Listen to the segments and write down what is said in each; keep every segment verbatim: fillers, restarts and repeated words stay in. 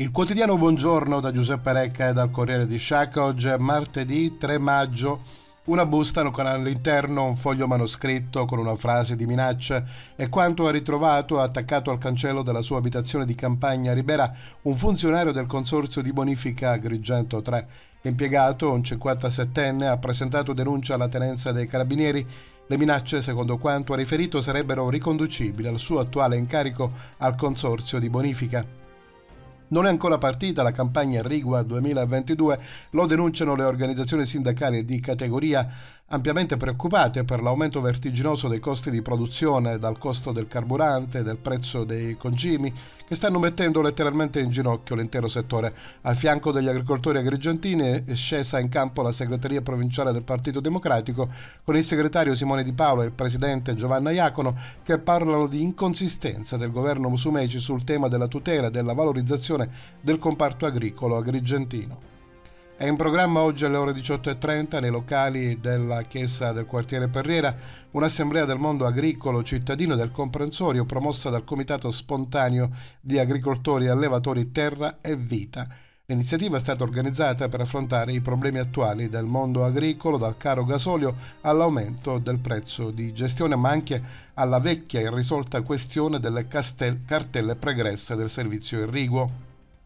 Il quotidiano Buongiorno da Giuseppe Recca e dal Corriere di Sciacca. Oggi è martedì tre maggio. Una busta con all'interno un foglio manoscritto con una frase di minaccia e quanto ha ritrovato attaccato al cancello della sua abitazione di campagna a Ribera un funzionario del consorzio di bonifica Agrigento tre. L'impiegato, un cinquantasettenne, ha presentato denuncia alla tenenza dei carabinieri. Le minacce, secondo quanto ha riferito, sarebbero riconducibili al suo attuale incarico al consorzio di bonifica. Non è ancora partita la campagna Irrigua duemilaventidue, lo denunciano le organizzazioni sindacali di categoria, ampiamente preoccupate per l'aumento vertiginoso dei costi di produzione, dal costo del carburante, del prezzo dei concimi, che stanno mettendo letteralmente in ginocchio l'intero settore. Al fianco degli agricoltori agrigentini è scesa in campo la segreteria provinciale del Partito Democratico, con il segretario Simone Di Paolo e il presidente Giovanna Iacono, che parlano di inconsistenza del governo Musumeci sul tema della tutela e della valorizzazione del comparto agricolo agrigentino. È in programma oggi alle ore diciotto e trenta nei locali della Chiesa del quartiere Perriera un'assemblea del mondo agricolo cittadino e del comprensorio promossa dal Comitato Spontaneo di Agricoltori e Allevatori Terra e Vita. L'iniziativa è stata organizzata per affrontare i problemi attuali del mondo agricolo, dal caro gasolio all'aumento del prezzo di gestione, ma anche alla vecchia e irrisolta questione delle castel- cartelle pregresse del servizio irriguo.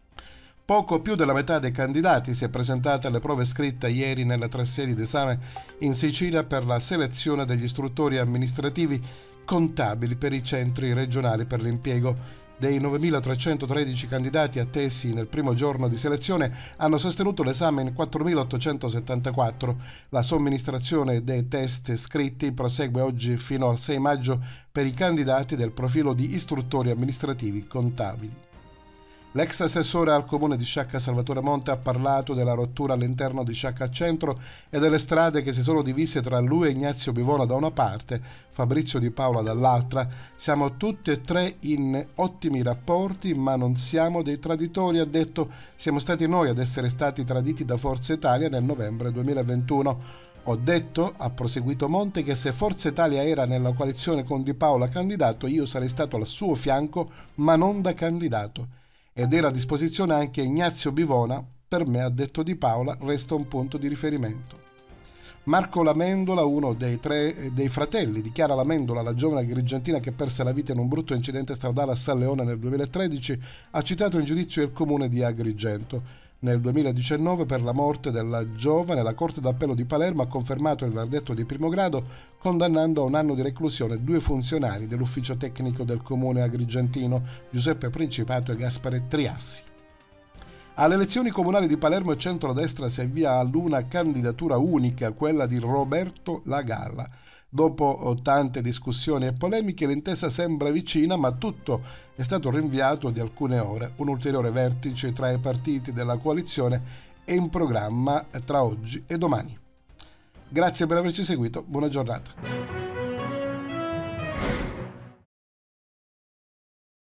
Poco più della metà dei candidati si è presentata alle prove scritte ieri nelle tre sedi d'esame in Sicilia per la selezione degli istruttori amministrativi contabili per i centri regionali per l'impiego. Dei novemilatrecentotredici candidati attesi nel primo giorno di selezione hanno sostenuto l'esame in quattromilaottocentosettantaquattro. La somministrazione dei test scritti prosegue oggi fino al sei maggio per i candidati del profilo di istruttori amministrativi contabili. L'ex assessore al comune di Sciacca Salvatore Monte ha parlato della rottura all'interno di Sciacca al centro e delle strade che si sono divise tra lui e Ignazio Bivona da una parte, Fabrizio Di Paola dall'altra. Siamo tutti e tre in ottimi rapporti, ma non siamo dei traditori, ha detto. Siamo stati noi ad essere stati traditi da Forza Italia nel novembre duemilaventuno. Ho detto, ha proseguito Monte, che se Forza Italia era nella coalizione con Di Paola candidato, io sarei stato al suo fianco, ma non da candidato. Ed era a disposizione anche Ignazio Bivona, per me, ha detto Di Paola, resta un punto di riferimento. Marco Lamendola, uno dei tre dei fratelli di Chiara Lamendola, la giovane agrigentina che perse la vita in un brutto incidente stradale a San Leone nel duemilatredici, ha citato in giudizio il comune di Agrigento. Nel duemiladiciannove, per la morte della giovane, la Corte d'Appello di Palermo ha confermato il verdetto di primo grado, condannando a un anno di reclusione due funzionari dell'ufficio tecnico del comune agrigentino, Giuseppe Principato e Gaspare Triassi. Alle elezioni comunali di Palermo il centrodestra si avvia ad una candidatura unica, quella di Roberto Lagalla. Dopo tante discussioni e polemiche l'intesa sembra vicina, ma tutto è stato rinviato di alcune ore. Un ulteriore vertice tra i partiti della coalizione è in programma tra oggi e domani. Grazie per averci seguito, buona giornata.